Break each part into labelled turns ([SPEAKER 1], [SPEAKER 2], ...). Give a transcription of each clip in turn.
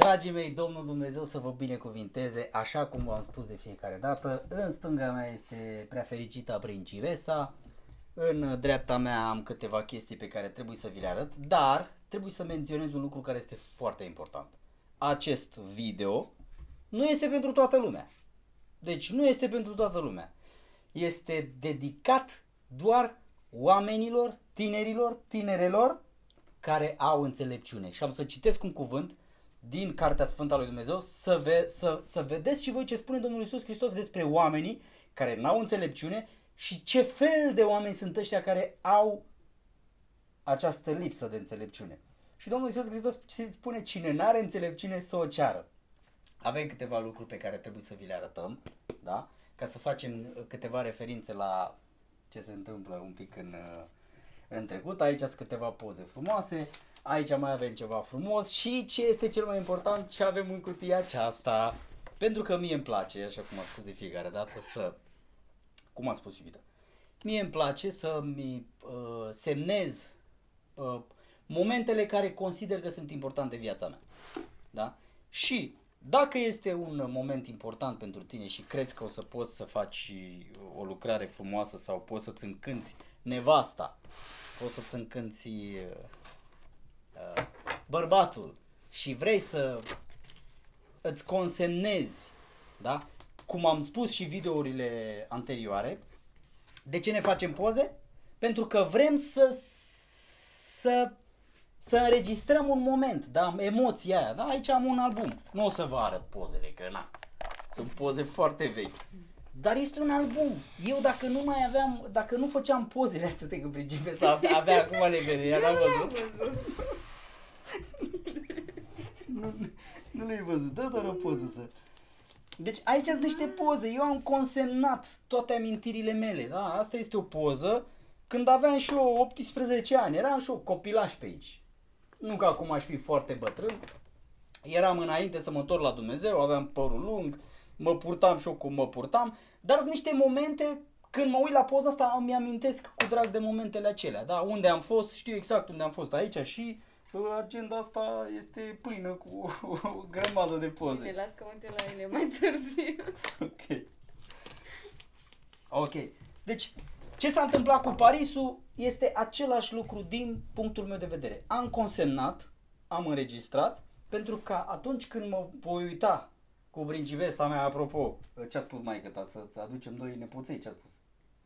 [SPEAKER 1] Dragii mei, Domnul Dumnezeu să vă binecuvinteze, așa cum v-am spus de fiecare dată. În stânga mea este prea fericită principesa, în dreapta mea am câteva chestii pe care trebuie să vi le arăt, dar trebuie să menționez un lucru care este foarte important. Acest video nu este pentru toată lumea. Deci nu este pentru toată lumea. Este dedicat doar oamenilor, tinerelor care au înțelepciune. Și am să citesc un cuvânt din Cartea Sfântă a lui Dumnezeu să vedeți și voi ce spune Domnul Iisus Hristos despre oamenii care n-au înțelepciune și ce fel de oameni sunt ăștia care au această lipsă de înțelepciune. Și Domnul Iisus Hristos spune: cine n-are înțelepciune să o ceară. Avem câteva lucruri pe care trebuie să vi le arătăm, da? Ca să facem câteva referințe la ce se întâmplă un pic în trecut. Aici sunt câteva poze frumoase, aici mai avem ceva frumos și ce este cel mai important, ce avem în cutia aceasta. Pentru că mie îmi place, așa cum am spus de fiecare dată, cum am spus iubita, mie îmi place să-mi semnez momentele care consider că sunt importante în viața mea. Da? Și dacă este un moment important pentru tine și crezi că o să poți să faci o lucrare frumoasă sau poți să-ți încânți nevasta, poți să-ți încânți bărbatul și vrei să îți consemnezi, da? Cum am spus și videourile anterioare, de ce ne facem poze? Pentru că vrem să înregistrăm un moment, da? Emoția aia, da? Aici am un album. Nu o să vă arăt pozele, că na, sunt poze foarte vechi. Dar este un album. Eu dacă nu făceam pozele astea cu principesa, abia acum le vedeam, n-am văzut. Nu le-ai văzut, dă doar o poză să... Deci aici sunt niște poze, eu am consemnat toate amintirile mele, da? Asta este o poză când aveam și eu 18 ani, eram și eu copilaș pe aici. Nu că acum aș fi foarte bătrân, eram înainte să mă întorc la Dumnezeu, aveam părul lung, mă purtam și eu cum mă purtam, dar sunt niște momente, când mă uit la poza asta, îmi amintesc cu drag de momentele acelea, da? Unde am fost, știu exact unde am fost aici și agenda asta este plină cu o grămadă de poze.
[SPEAKER 2] Bine, las că mă uit la ele mai târziu.
[SPEAKER 1] Ok. Deci, ce s-a întâmplat cu Parisul este același lucru din punctul meu de vedere. Am consemnat, am înregistrat, pentru că atunci când mă voi uita cu principesa mea, apropo, ce a spus maică ta, să aducem doi nepoței, ce a spus?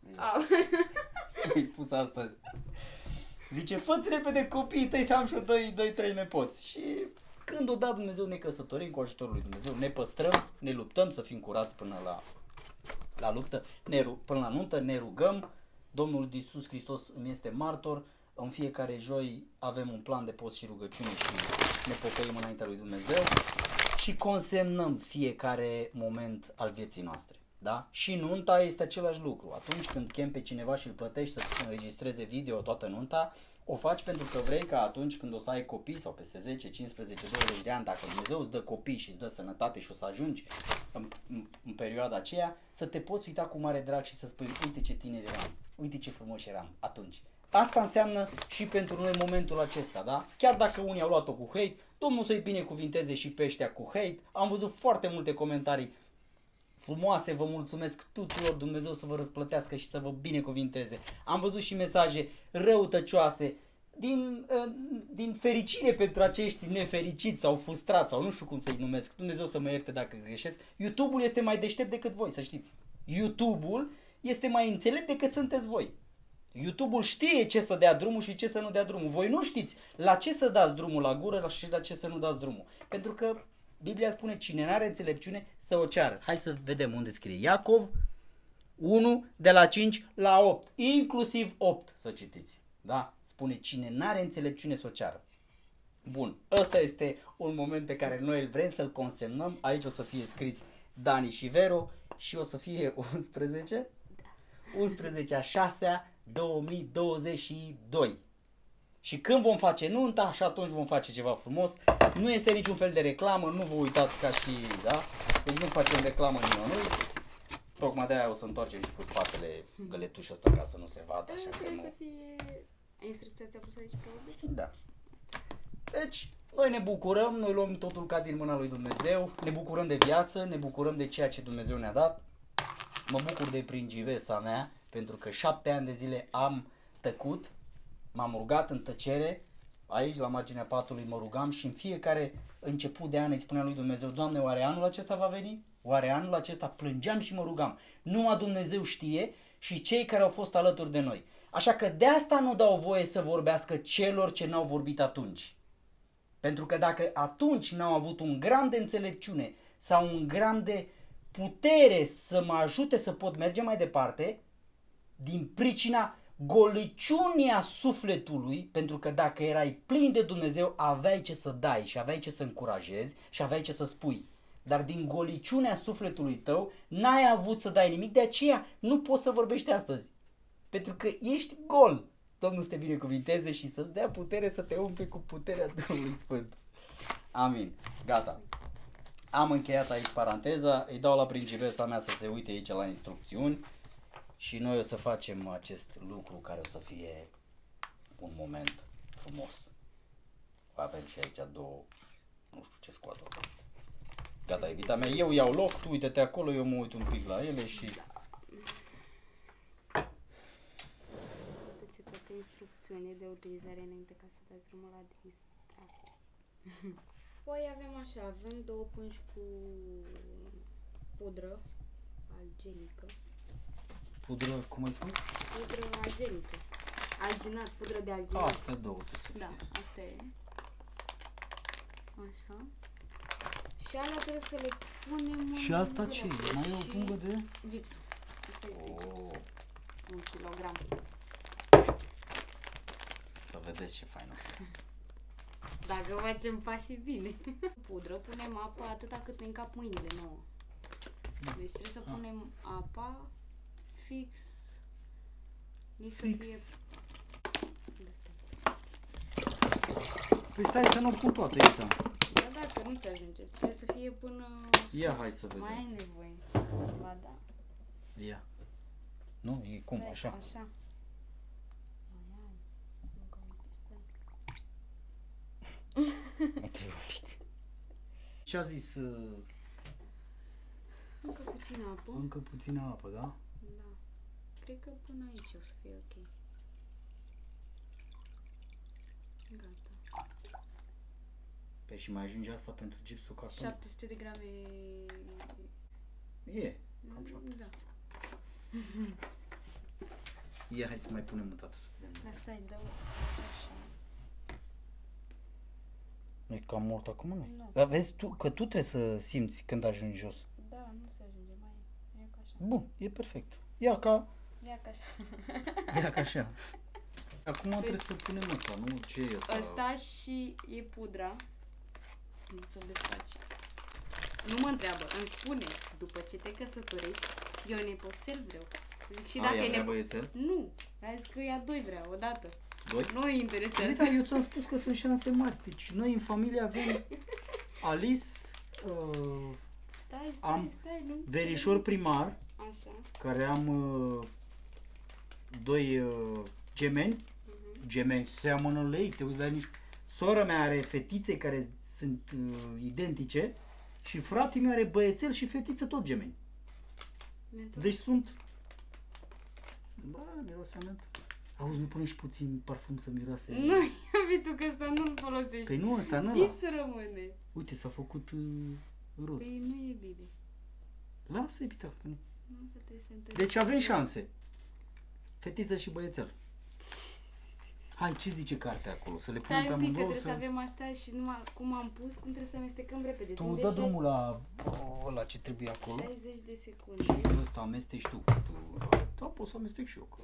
[SPEAKER 1] Mi-ai spus astăzi. Zice, fă-ți repede copiii tăi să am și eu 2-3 nepoți. Și când o da Dumnezeu ne căsătorim cu ajutorul lui Dumnezeu, ne păstrăm, ne luptăm să fim curați până la luptă, până la nuntă, ne rugăm. Domnul Iisus Hristos îmi este martor. În fiecare joi avem un plan de post și rugăciune și ne pocăim înaintea lui Dumnezeu și consemnăm fiecare moment al vieții noastre. Da? Și nunta este același lucru. Atunci când chem pe cineva și îl plătești să-ți înregistreze video toată nunta, o faci pentru că vrei ca atunci când o să ai copii sau peste 10, 15, 20 de ani, dacă Dumnezeu îți dă copii și îți dă sănătate și o să ajungi în perioada aceea, să te poți uita cu mare drag și să spui, uite ce tineri eram, uite ce frumos eram atunci. Asta înseamnă și pentru noi momentul acesta, da? Chiar dacă unii au luat-o cu hate, Domnul să-i binecuvinteze și pe ăștia cu hate. Am văzut foarte multe comentarii frumoase, vă mulțumesc tuturor, Dumnezeu să vă răsplătească și să vă binecuvinteze. Am văzut și mesaje răutăcioase din fericire pentru acești nefericiți sau frustrați sau nu știu cum să-i numesc. Dumnezeu să mă ierte dacă greșesc. YouTube-ul este mai deștept decât voi, să știți. YouTube-ul este mai înțelept decât sunteți voi. YouTube-ul știe ce să dea drumul și ce să nu dea drumul. Voi nu știți la ce să dați drumul la gură și la ce să nu dați drumul. Pentru că Biblia spune, cine n-are înțelepciune să o ceară. Hai să vedem unde scrie. Iacov 1 de la 5 la 8. Inclusiv 8 să citiți. Da? Spune, cine n-are înțelepciune să o ceară. Bun. Ăsta este un moment pe care noi îl vrem să-l consemnăm. Aici o să fie scris Dani și Vero și o să fie 11/6/2022. Și când vom face nunta, și atunci vom face ceva frumos. Nu este niciun fel de reclamă, nu vă uitați ca și, da? Deci nu facem reclamă nimănui. Tocmai de-aia o să întoarcem și cu spatele găletușul ăsta ca să nu se vadă. Așa
[SPEAKER 2] Trebuie
[SPEAKER 1] că
[SPEAKER 2] să fie... Instrucția ți-a pus aici pe urmă?
[SPEAKER 1] Da. Deci, Noi ne bucurăm, noi luăm totul ca din mâna lui Dumnezeu, ne bucurăm de viață, ne bucurăm de ceea ce Dumnezeu ne-a dat. Mă bucur de principesa mea, pentru că 7 ani de zile am tăcut, m-am rugat în tăcere, aici la marginea patului mă rugam și în fiecare început de an îi spuneam lui Dumnezeu: Doamne, oare anul acesta va veni? Oare anul acesta? Plângeam și mă rugam. Numai Dumnezeu știe și cei care au fost alături de noi. Așa că de asta nu dau voie să vorbească celor ce n-au vorbit atunci. Pentru că dacă atunci n-au avut un gram de înțelepciune sau un gram de putere să mă ajute să pot merge mai departe, din pricina goliciunii sufletului, pentru că dacă erai plin de Dumnezeu, aveai ce să dai și aveai ce să încurajezi și aveai ce să spui. Dar din goliciunea sufletului tău n-ai avut să dai nimic, de aceea nu poți să vorbești astăzi. Pentru că ești gol. Domnul să te binecuvinteze și să-ți dea putere să te umple cu puterea Duhului Sfânt. Amin. Gata. Am încheiat aici paranteza, îi dau la principesa mea să se uite aici la instrucțiuni și noi o să facem acest lucru care o să fie un moment frumos. Avem și aici două, nu știu ce scoat asta. Gata, iubita mea, eu iau loc, tu uite-te acolo, eu mă uit un pic la ele și...
[SPEAKER 2] Dați toate instrucțiunile de utilizare înainte ca să dați drumul la distracție. Păi avem așa, avem 2 pânși cu pudră alginică.
[SPEAKER 1] Pudră, cum ai spus?
[SPEAKER 2] Pudră alginică. Alginat, pudră de alginat.
[SPEAKER 1] Astea două trebuie să
[SPEAKER 2] Da,
[SPEAKER 1] fie.
[SPEAKER 2] asta e. Așa. Și alea trebuie să le punem
[SPEAKER 1] Și asta
[SPEAKER 2] în
[SPEAKER 1] ce?
[SPEAKER 2] groapă.
[SPEAKER 1] Mai e o
[SPEAKER 2] Și
[SPEAKER 1] pungă de...
[SPEAKER 2] Gipsul. Asta este
[SPEAKER 1] Oh.
[SPEAKER 2] gipsul. 1 kilogram.
[SPEAKER 1] Să vedeți ce fain o să iasă.
[SPEAKER 2] Dacă facem pașii bine. Pudră, punem apa atâta cât ne încap mâinile nouă. Deci trebuie să punem apa fix. Nici să
[SPEAKER 1] Fix.
[SPEAKER 2] fie...
[SPEAKER 1] Păi stai să nu pun toată, uite.
[SPEAKER 2] Da, dacă nu ți ajunge, trebuie să fie până
[SPEAKER 1] Ia,
[SPEAKER 2] sus.
[SPEAKER 1] hai să vedem.
[SPEAKER 2] Mai ai nevoie. Ba da.
[SPEAKER 1] Ia. Nu, e cum,
[SPEAKER 2] Stai,
[SPEAKER 1] așa.
[SPEAKER 2] Așa. Mai ai. Încă un pic, stai.
[SPEAKER 1] Mai trebuie un pic. Ce a zis?
[SPEAKER 2] Încă puțină apă.
[SPEAKER 1] Încă puțină apă, da?
[SPEAKER 2] Da. Cred că până aici o să fie ok. Gata.
[SPEAKER 1] Păi și mai ajunge asta pentru gipsul carton?
[SPEAKER 2] 700 de grame.
[SPEAKER 1] E, cam 7.
[SPEAKER 2] Da.
[SPEAKER 1] Ia, hai să mai punem o dată să vedem.
[SPEAKER 2] Dar stai, dă așa.
[SPEAKER 1] E cam mult acum, nu?
[SPEAKER 2] Nu.
[SPEAKER 1] Dar vezi tu, că tu trebuie să simți când ajungi jos.
[SPEAKER 2] Da, nu se ajunge, mai e ca așa.
[SPEAKER 1] Bun, e perfect. Ia ca
[SPEAKER 2] Ia ca așa.
[SPEAKER 1] Ia ca așa. Acum trebuie să punem ăsta, nu? Ce e ăsta?
[SPEAKER 2] Ăsta și e pudra. Să-l desfaci. Nu mă întreabă, îmi spune, după ce te căsătorești, eu nepoțel vreau. Zic și dacă e
[SPEAKER 1] băiețel?
[SPEAKER 2] Nu, a zis că ea 2 vrea, odată.
[SPEAKER 1] Doi?
[SPEAKER 2] Nu îi interesează.
[SPEAKER 1] Uite, eu ți-am spus că sunt șanse mari. Deci noi în familie avem Alice, am
[SPEAKER 2] stai, nu?
[SPEAKER 1] verișor primar,
[SPEAKER 2] Așa.
[SPEAKER 1] care am 2 gemeni. Gemeni seamănă lei, te uiți la nici... Sora mea are fetițe care sunt identice și fratele meu are băiețel și fetiță tot gemeni. Deci sunt... Bă, miroase amint. Auzi, nu pune și puțin parfum să miroase?
[SPEAKER 2] Nu, ia tu că ăsta nu-l folosești.
[SPEAKER 1] Păi nu ăsta, nu.
[SPEAKER 2] Gips rămâne.
[SPEAKER 1] Uite, s-a făcut roz.
[SPEAKER 2] Păi nu e bine.
[SPEAKER 1] Lasă-i, pita, că nu.
[SPEAKER 2] Nu, că trebuie să întâlnești.
[SPEAKER 1] Deci avem șanse. Fetiță și băiețel. Hai, ce zice cartea acolo? Să le punem pe
[SPEAKER 2] Stai un pic, că
[SPEAKER 1] amândouă?
[SPEAKER 2] trebuie să avem astea și numai cum am pus, cum trebuie să amestecăm repede.
[SPEAKER 1] Tu
[SPEAKER 2] Timp
[SPEAKER 1] dă
[SPEAKER 2] de
[SPEAKER 1] drumul la ce trebuie acolo
[SPEAKER 2] 60 de secunde.
[SPEAKER 1] și ăsta amesteci tu. Da, poți să amestec și eu. Că...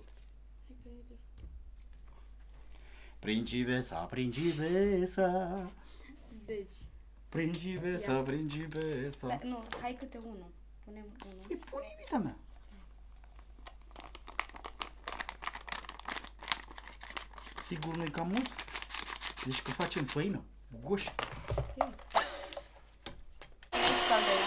[SPEAKER 1] Principesa, principesa,
[SPEAKER 2] Deci.
[SPEAKER 1] principesa,
[SPEAKER 2] Ia.
[SPEAKER 1] principesa.
[SPEAKER 2] Stai, nu, hai câte unul. Punem unul.
[SPEAKER 1] Îi pune iubita mea. Sigur nu-i cam mult? Zici că facem făină? Goș.
[SPEAKER 2] Știu. Ești caldă.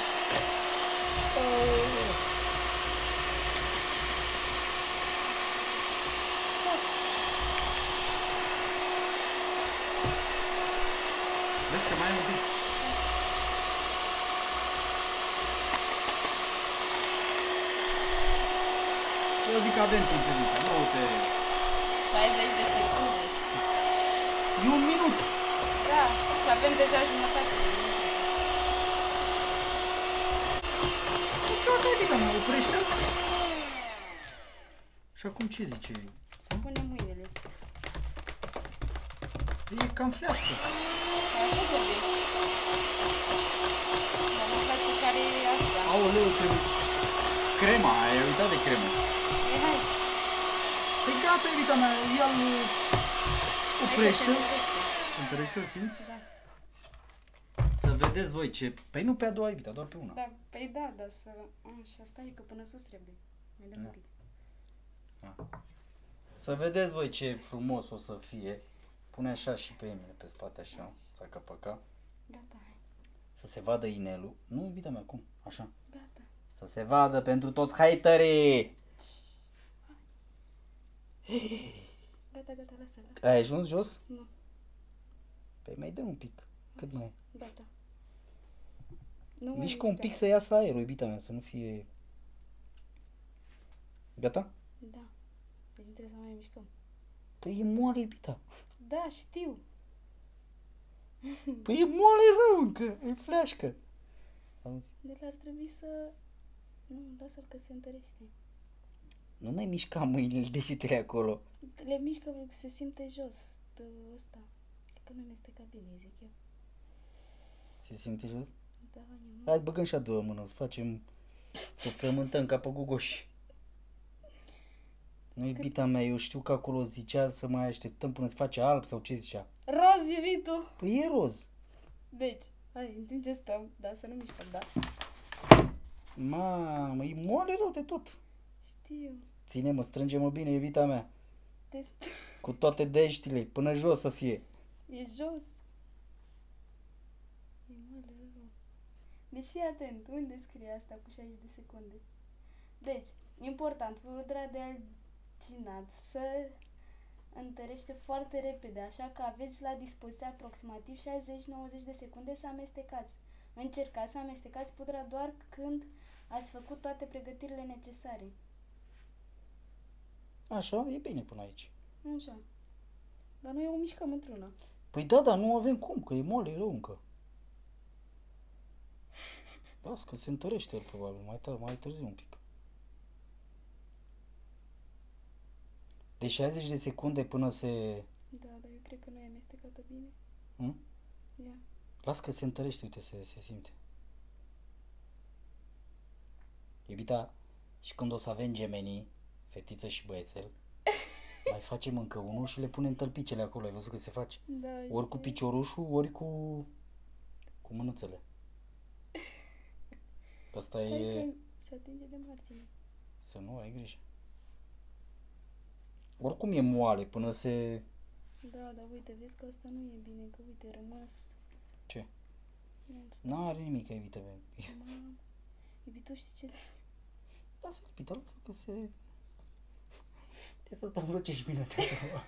[SPEAKER 1] Eu zic că avem timp, Evita. Nu te...
[SPEAKER 2] 60 de secunde.
[SPEAKER 1] E un minut.
[SPEAKER 2] Da, și avem deja jumătate de minut.
[SPEAKER 1] Gata, Evita, mă oprește. Și acum ce zice?
[SPEAKER 2] Să punem mâinile.
[SPEAKER 1] E cam fleașcă.
[SPEAKER 2] Așa trebuie. Dar nu-mi place care e asta.
[SPEAKER 1] Aoleu, trebuie... Crema, ai uitat de cremă.
[SPEAKER 2] E, hai.
[SPEAKER 1] Păi gata, Evita mea, ia-l oprește.
[SPEAKER 2] Hai că se
[SPEAKER 1] Întărește-l, simți?
[SPEAKER 2] Da.
[SPEAKER 1] Să vedeți voi ce... Păi nu pe a doua, Evita, doar pe una.
[SPEAKER 2] Da, păi da, dar să... Așa, stai că până sus trebuie. Mai dăm un pic.
[SPEAKER 1] Să vedeți voi ce frumos o să fie. Pune așa și pe mine pe spate, așa, țaca-paca.
[SPEAKER 2] Gata, hai.
[SPEAKER 1] Să se vadă inelul. Nu, Evita mea, cum? Așa.
[SPEAKER 2] Gata.
[SPEAKER 1] Să se vadă pentru toți haterii.
[SPEAKER 2] Gata, lasă, lasă.
[SPEAKER 1] Ai ajuns jos?
[SPEAKER 2] Nu.
[SPEAKER 1] Păi mai dă un pic. Cât mai e?
[SPEAKER 2] Gata. Nu mai
[SPEAKER 1] Mișcă un
[SPEAKER 2] mișca.
[SPEAKER 1] pic să iasă aerul, iubita mea, să nu fie... Gata?
[SPEAKER 2] Da. Deci nu trebuie să mai mișcăm.
[SPEAKER 1] Păi e moale, iubita.
[SPEAKER 2] Da, știu.
[SPEAKER 1] Păi e moale rău încă, e fleașcă. Auzi?
[SPEAKER 2] Deci ar trebui să... Nu, lasă-l că se întărește.
[SPEAKER 1] Nu mai mișca mâinile degetele acolo.
[SPEAKER 2] Le mișcă pentru că se simte jos. Ăsta. Cred că nu amesteca bine, zic eu.
[SPEAKER 1] Se simte jos?
[SPEAKER 2] Da, nu.
[SPEAKER 1] Hai, băgăm și a doua mână, să facem... Să frământăm ca pe gugoși. Nu, iubita mea, eu știu că acolo zicea să mai așteptăm până se face alb sau ce zicea.
[SPEAKER 2] Roz, iubitul!
[SPEAKER 1] Păi e roz.
[SPEAKER 2] Deci, hai, în timp ce stăm, da, să nu mișcăm, da?
[SPEAKER 1] Mamă, e moale rău de tot.
[SPEAKER 2] Știu.
[SPEAKER 1] Ține-mă, strânge-mă bine, iubita mea.
[SPEAKER 2] Test.
[SPEAKER 1] Cu toate deștile, până jos să fie.
[SPEAKER 2] E jos. E mare rău. Deci fii atent, unde scrie asta cu 60 de secunde? Deci, important, pudra de alginat să întărește foarte repede, așa că aveți la dispoziție aproximativ 60-90 de secunde să amestecați. Încercați să amestecați pudra doar când ați făcut toate pregătirile necesare.
[SPEAKER 1] Așa, e bine până aici.
[SPEAKER 2] Așa. Dar noi o mișcăm într-una.
[SPEAKER 1] Păi da, dar nu avem cum, că e moale rău încă. Las că se întărește el probabil, mai târziu un pic. De 60 de secunde până se...
[SPEAKER 2] Da, dar eu cred că nu e amestecată bine.
[SPEAKER 1] Hm?
[SPEAKER 2] Ia.
[SPEAKER 1] Las că se întărește, uite, se simte. Iubita, și când o să avem gemenii, fetiță și băiețel, mai facem încă unul și le punem tălpicele acolo, ai văzut că se face?
[SPEAKER 2] Da,
[SPEAKER 1] Ori cu piciorușul, ori cu mânuțele. Asta
[SPEAKER 2] Hai
[SPEAKER 1] e...
[SPEAKER 2] că se atinge de margine.
[SPEAKER 1] Să nu ai grijă. Oricum e moale până se...
[SPEAKER 2] Da, dar uite, vezi că asta nu e bine, că uite, rămas...
[SPEAKER 1] Ce?
[SPEAKER 2] Non-stop.
[SPEAKER 1] N-are nimic, iubita mea.
[SPEAKER 2] Mamă, iubitul, știi ce zic?
[SPEAKER 1] Lasă, iubita, lasă că se... Trebuie să stăm vreo 5 minute acolo.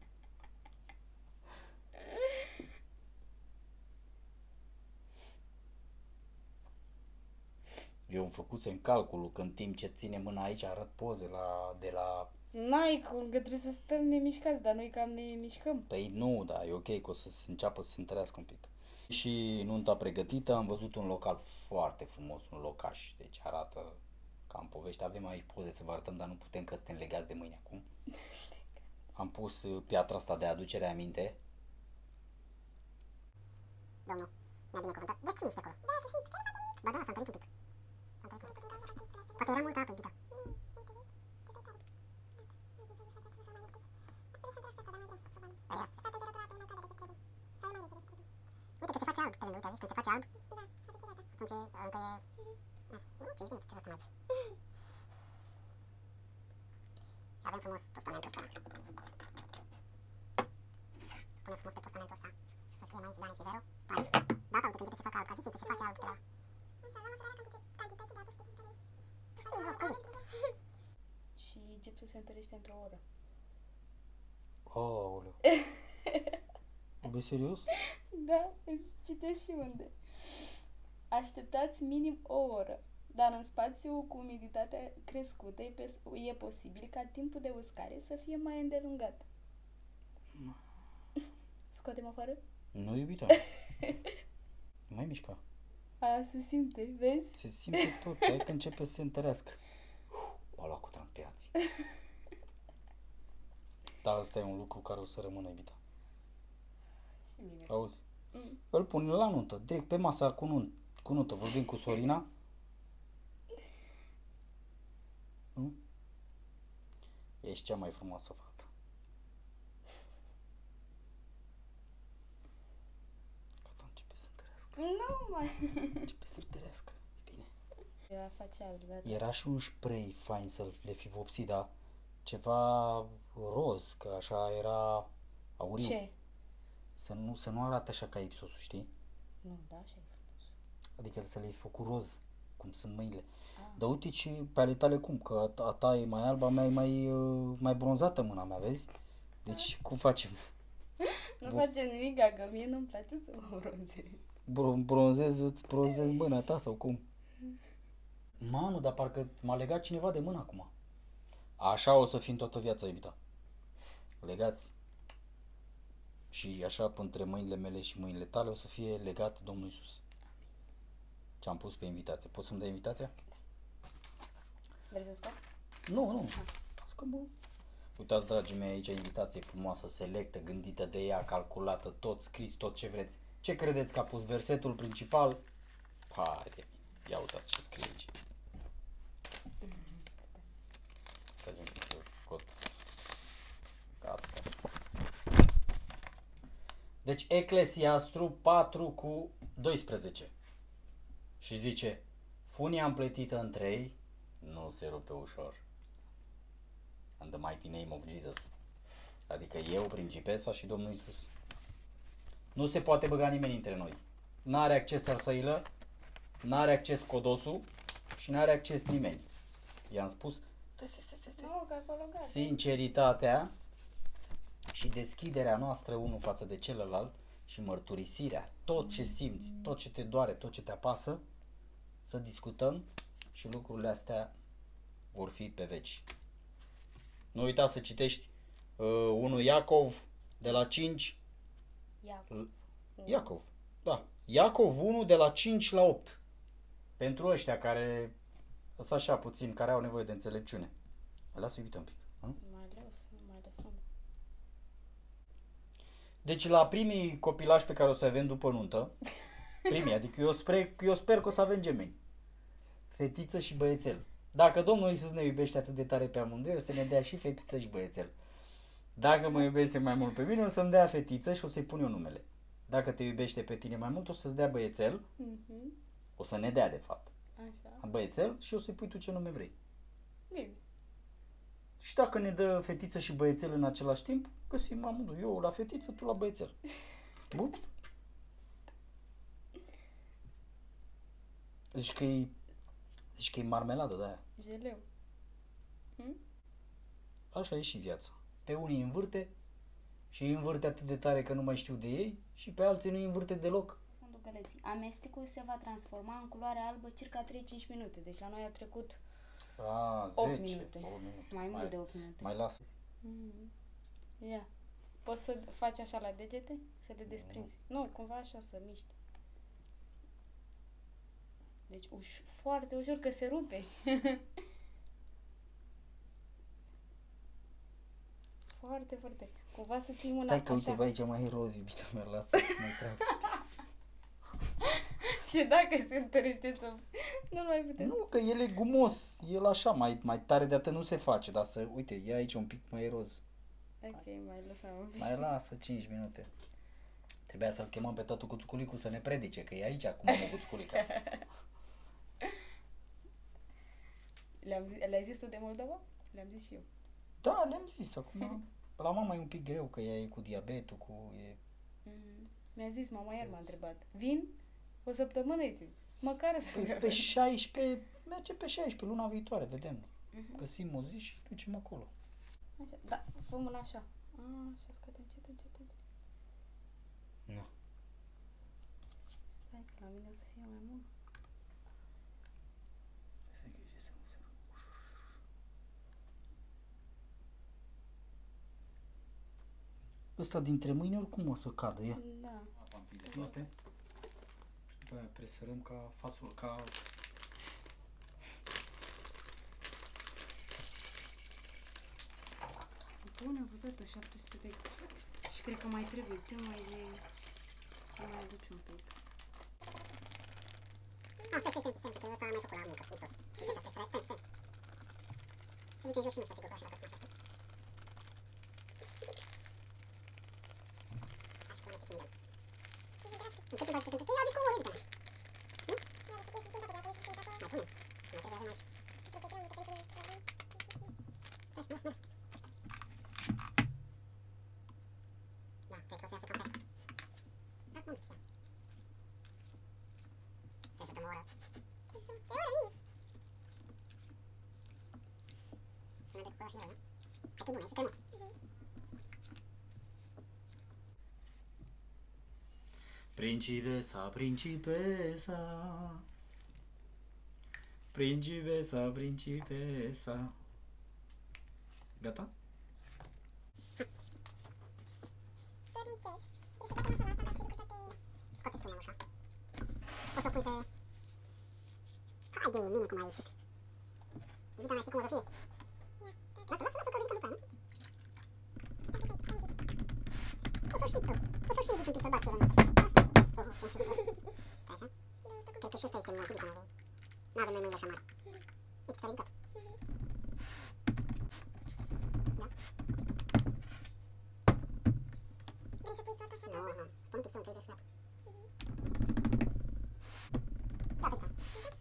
[SPEAKER 1] Eu am făcut în calculul că în timp ce ține mâna aici arăt poze de la...
[SPEAKER 2] N-ai cum, că trebuie să stăm nemișcați, dar noi cam ne mișcăm.
[SPEAKER 1] Păi nu, da, e ok că o să se înceapă să se întărească un pic. Și nunta pregătită, am văzut un local foarte frumos, un locaș, deci arată ca în poveste. Avem aici poze să vă arătăm, dar nu putem că suntem legați de mâini acum. Am pus piatra asta de aducere aminte.
[SPEAKER 3] Domnul, ne-a binecuvântat. De ce ești acolo? Ba da, s-a întărit un pic. Poate era multă apă, iubita. Uite că se face alb, Telene, uite, a zis când se face alb. Atunci încă e... Ce bine, trebuie să stăm aici. Și avem frumos postamentul ăsta. Punem frumos pe postamentul ăsta. Să scriem aici Dani și Vero. Paris. Data, uite, când începe să facă alb, că zice că se face alb pe la...
[SPEAKER 2] Și gipsul se întărește într-o oră.
[SPEAKER 1] Aoleu. Băi, serios?
[SPEAKER 2] Da, îți citesc și unde. Așteptați minim o oră.
[SPEAKER 4] Dar în spațiu cu umiditate crescută e posibil ca timpul de uscare să fie mai îndelungat. Scoate-mă afară?
[SPEAKER 1] Nu, iubita. Nu mai mișca.
[SPEAKER 4] A, se simte, vezi?
[SPEAKER 1] Se simte tot, hai că începe să se întărească. M-a luat cu transpirații. Dar ăsta e un lucru care o să rămână, iubita.
[SPEAKER 4] Și mine.
[SPEAKER 1] Auzi? Îl pun la nuntă, direct pe masa cu nuntă. Vorbim cu Sorina. Nu? Ești cea mai frumoasă fată. Gata, începe să întărească.
[SPEAKER 4] Nu mai...
[SPEAKER 1] Începe să întărească. E bine.
[SPEAKER 4] Ea face altfel.
[SPEAKER 1] Era și un spray fain să le fi vopsit, dar ceva roz, că așa era auriu.
[SPEAKER 4] Ce?
[SPEAKER 1] Să nu arate așa ca Ipsosul, știi?
[SPEAKER 4] Nu, da, așa e frumos.
[SPEAKER 1] Adică să le-ai făcut roz, cum sunt mâinile. Dar uite și pe ale tale cum, că a ta e mai albă, a mea e mai bronzată mâna mea, vezi? Deci cum facem?
[SPEAKER 4] Nu face nimic, că mie nu-mi place să mă bronzez.
[SPEAKER 1] Îți bronzezi mâna ta sau cum? Manu, dar parcă m-a legat cineva de mână acum. Așa o să fim toată viața, iubita. Legați. Și așa, între mâinile mele și mâinile tale, o să fie legat Domnul Iisus. Ce-am pus pe invitație. Poți să-mi dai invitația?
[SPEAKER 4] Vrei să scoți?
[SPEAKER 1] Nu. Scămă. Uitați, dragii mei, aici invitație frumoasă, selectă, gândită de ea, calculată, tot scris, tot ce vreți. Ce credeți că a pus versetul principal? Haide, ia uitați ce scrie aici. Stați un pic, eu scot. Gata. Deci Eclesiastru 4:12. Și zice, funia împletită în trei nu se rupe ușor. In the mighty name of Jesus. Adică eu, principesa și Domnul Iisus. Nu se poate băga nimeni între noi. N-are acces Sărsăilă, n-are acces Codosul și n-are acces nimeni. I-am spus, stai.
[SPEAKER 4] Nu, că acolo gata.
[SPEAKER 1] Sinceritatea și deschiderea noastră unul față de celălalt și mărturisirea, tot ce simți, tot ce te doare, tot ce te apasă, să discutăm și lucrurile astea vor fi pe veci. Nu uita să citești 1 Iacov de la 5. Iacov, da. Iacov 1 de la 5 la 8. Pentru ăștia care sunt așa puțin, care au nevoie de înțelepciune. Mai lasă iubite un pic.
[SPEAKER 4] Mai lăsăm.
[SPEAKER 1] Deci la primii copilași pe care o să avem după nuntă, primii, adică eu sper că o să avem gemeni. Fetiță și băiețel. Dacă Domnul Iisus ne iubește atât de tare pe amândoi, o să ne dea și fetiță și băiețel. Dacă mă iubește mai mult pe mine, o să-mi dea fetiță și o să-i pun eu numele. Dacă te iubește pe tine mai mult, o să-ți dea băiețel. O să ne dea, de fapt.
[SPEAKER 4] Așa.
[SPEAKER 1] Băiețel și o să-i pui tu ce nume vrei.
[SPEAKER 4] Bine.
[SPEAKER 1] Și dacă ne dă fetiță și băiețel în același timp, găsim amândoi. Eu la fetiță, tu la băiețel. Bun? Zici că e marmeladă de aia.
[SPEAKER 4] Geleu.
[SPEAKER 1] Așa e și viața. Pe unii învârte și îi învârte atât de tare că nu mai știu de ei și pe alții nu îi învârte deloc.
[SPEAKER 2] Fundul găleții. Amestecul se va transforma în culoare albă circa 3-5 minute. Deci la noi a trecut
[SPEAKER 1] 10.
[SPEAKER 2] 8 minute. Mai mult de 8 minute.
[SPEAKER 1] Mai lasă.
[SPEAKER 4] Ia. Poți să faci așa la degete? Să le desprinzi. Nu, cumva așa să miști. Deci foarte ușor că se rupe. Foarte. Cumva să ții mâna
[SPEAKER 1] Stai că
[SPEAKER 4] așa.
[SPEAKER 1] uite, bă, aici mai e roz, iubita mea, lasă să mai trag.
[SPEAKER 4] Și dacă se întărește să... Nu mai putem.
[SPEAKER 1] Nu, că el e gumos, el așa, mai tare de atât nu se face, dar să, uite, ia aici un pic mai roz.
[SPEAKER 4] Ok, mai lăsăm un pic.
[SPEAKER 1] Mai lasă 5 minute. Trebuia să-l chemăm pe tătul Cuțuculicu să ne predice, că e aici acum mă Cuțuculica.
[SPEAKER 4] Le-ai zis tu de Moldova? Le-am zis și eu.
[SPEAKER 1] Da, le-am zis, acum la mama e un pic greu, că ea e cu diabetul,
[SPEAKER 4] Mi-a zis, mama iar m-a întrebat. Vin? O săptămână îi țin. Măcar să
[SPEAKER 1] Pe 16, merge pe 16, luna viitoare, vedem. Găsim o zi și ducem acolo.
[SPEAKER 4] Așa, da, fă mâna așa. Așa, scoate încet.
[SPEAKER 1] Nu.
[SPEAKER 4] Stai că la mine o să fie mai mult.
[SPEAKER 1] Ăsta dintre mâini oricum o să cadă, ia.
[SPEAKER 4] Da.
[SPEAKER 1] Este? Și după aia presărăm ca fasul, ca...
[SPEAKER 2] Bună, bătată, 700 de... Și cred că mai trebuie, te mai... Să mai aduci un pic.
[SPEAKER 3] Stai, că ăsta am mai făcut la muncă, în sos. Și așa, presărat, stai. Se duce jos și nu se face gurgul așa, dacă nu așa. Așa că mai puțin dăm. Încă tu faci că sunt... Păi, au zis că omorât de nu? Mai pune. Mai trebuie avem aici. Stai, nu. Da, cred că o să iasă cam pe asta. Da, cum zic? Stai să dăm o oră. E o oră, mini. Să ne dă cu curaj și mereu, nu? Hai că e bună, e și cremos.
[SPEAKER 1] Principesa, principesa. Principesa, principesa. Gata?
[SPEAKER 3] Părince, știi să facem așa asta, ca să lucră pe... Poate spunem așa. O să o pui pe... Hai de mine cum a ieșit. Iubita mea, știi cum o să fie? Lasă că o ridicăm după aia, nu? O să o și ridici un pic să-l bați pe el, așa. Așa? Cred că și ăsta este mult, iubita mea. N-avem noi mâini așa mari. Uite, s-a ridicat. Da? Vrei să pui toată așa? Nu, nu. Pun un pic să nu treci și gata. Gata, gata.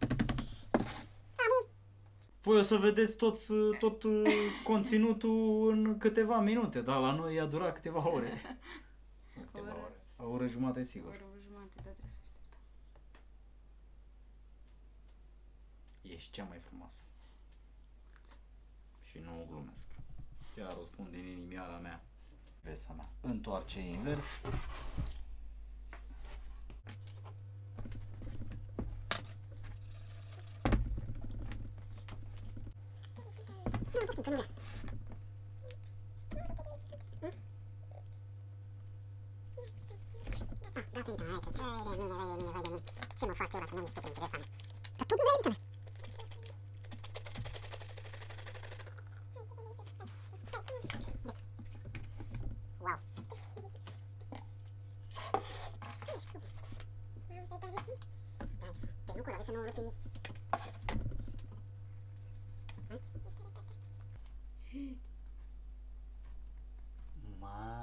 [SPEAKER 1] Voi o să vedeți tot conținutul în câteva minute, dar la noi a durat câteva ore. Câteva ore. O oră jumate,
[SPEAKER 2] O
[SPEAKER 1] sigur.
[SPEAKER 2] oră jumate, dar trebuie să așteptăm.
[SPEAKER 1] Ești cea mai frumoasă. Și nu glumesc. Chiar o spun din inimioara mea. Vesa mea. Întoarce invers.
[SPEAKER 3] Nu, puțin, că nu vrea. Gata, iubita mea, hai că... Vai de mine. Ce mă fac eu dacă nu ești tu principesa mea? Dar tot nu vrea, iubita mea. Wow. Păi nu, că la să nu rupi.
[SPEAKER 1] Ma.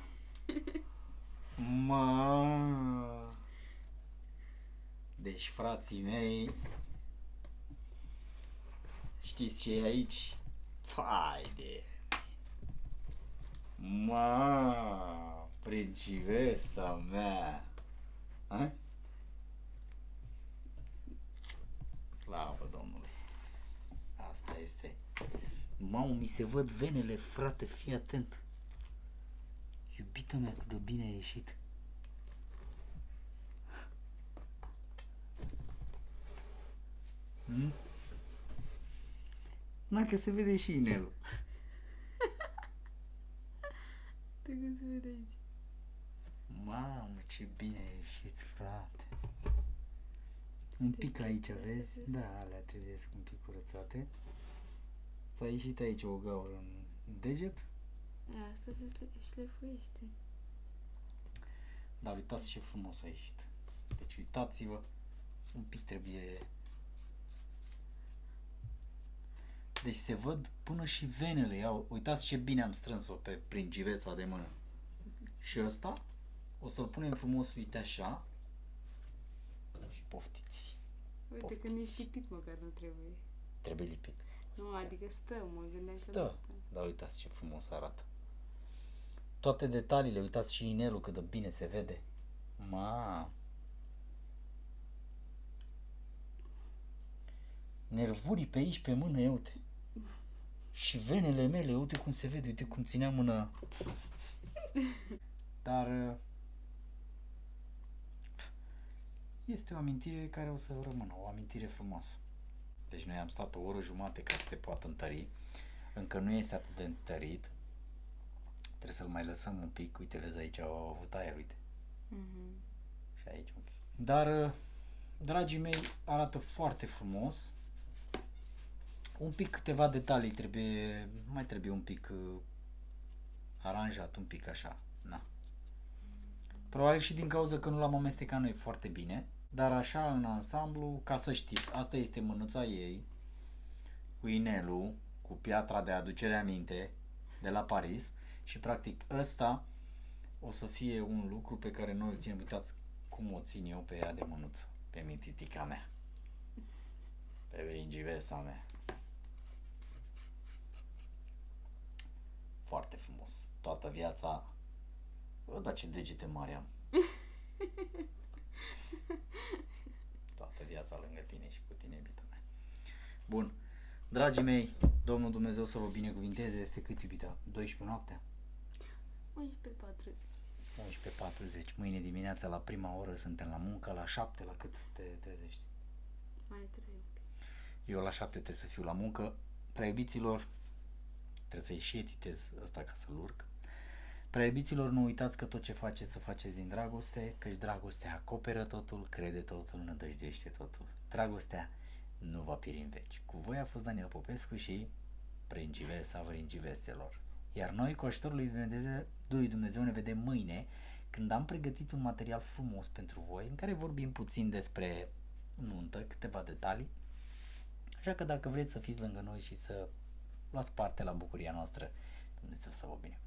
[SPEAKER 1] Ma. Deci, frații mei, știți ce e aici? Fai de... Ma, principesa mea. Ha? Slavă Domnului. Asta este. Mamă, mi se văd venele, frate, fii atent. Iubita mea, cât de bine a ieșit. Na, că se vede și inelul.
[SPEAKER 2] Te cum se vede aici?
[SPEAKER 1] Mamă, ce bine a ieșit, frate. Un pic aici, vezi? Da, alea trebuie un pic curățate. Ți-a ieșit aici o gaură în deget?
[SPEAKER 2] Asta se șlefuiește.
[SPEAKER 1] Dar uitați ce frumos a ieșit. Deci uitați-vă, un pic trebuie... Deci se văd până și venele. Ia, uitați ce bine am strâns-o pe principesa de mână. Și ăsta o să-l punem frumos, uite așa. Și poftiți.
[SPEAKER 2] Uite că nici lipit măcar nu trebuie.
[SPEAKER 1] Trebuie lipit.
[SPEAKER 2] Nu, adică stă, mă gândeam că
[SPEAKER 1] Stă.
[SPEAKER 2] nu stă.
[SPEAKER 1] Dar uitați ce frumos arată. Toate detaliile, uitați și inelul cât de bine se vede. Ma. Nervurii pe aici, pe mână, ia uite. Și venele mele, uite cum se vede, uite cum ținea mâna. Dar este o amintire care o să rămână, o amintire frumoasă. Deci noi am stat o oră jumate ca să se poată întări. Încă nu este atât de întărit. Trebuie să-l mai lăsăm un pic. Uite, vezi aici au avut aer, uite.
[SPEAKER 2] Mhm.
[SPEAKER 1] Și aici un pic. Dar, dragii mei, arată foarte frumos. Un pic câteva detalii mai trebuie un pic aranjat, un pic așa. Na. Probabil și din cauza că nu l-am amestecat noi foarte bine, dar așa în ansamblu, ca să știți, asta este mânuța ei, cu inelul, cu piatra de aducere aminte de la Paris și practic ăsta o să fie un lucru pe care noi îl ținem. Uitați cum o țin eu pe ea de mânuță, pe mititica mea, pe Vringivesa mea. Foarte frumos. Toată viața. Bă, dar ce degete mari am. Toată viața lângă tine și cu tine, iubita mea. Bun. Dragii mei, Domnul Dumnezeu să vă binecuvinteze. Este cât, iubita? 12 noaptea?
[SPEAKER 2] 11:40.
[SPEAKER 1] 11:40. Mâine dimineața la prima oră suntem la muncă. La 7 la cât te trezești?
[SPEAKER 2] Mai târziu.
[SPEAKER 1] Eu la 7 trebuie să fiu la muncă. Prea iubiților, trebuie să-i și editez ăsta ca să-l urc. Prea iubiților, nu uitați că tot ce faceți să faceți din dragoste, căci dragostea acoperă totul, crede totul, nădăjduiește totul. Dragostea nu va pieri în veci. Cu voi a fost Daniel Popescu și Princivesa Vringiveselor. Iar noi, cu ajutorul lui Dumnezeu, ne vedem mâine, când am pregătit un material frumos pentru voi, în care vorbim puțin despre nuntă, câteva detalii. Așa că dacă vreți să fiți lângă noi și să luați parte la bucuria noastră, Dumnezeu să vă binecuvânteze.